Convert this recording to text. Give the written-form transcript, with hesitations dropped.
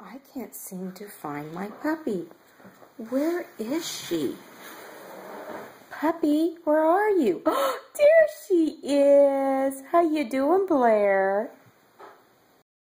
I can't seem to find my puppy. Where is she? Puppy, where are you? Oh, there she is. How you doing, Blair?